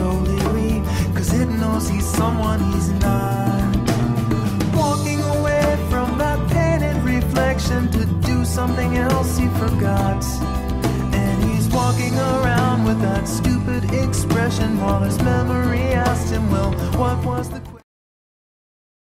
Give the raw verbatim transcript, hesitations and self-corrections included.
slowly weak, cause it knows he's someone he's not. Walking away from that painted reflection to do something else he forgot. And he's walking around with that stupid expression while his memory asked him, well, what was the question?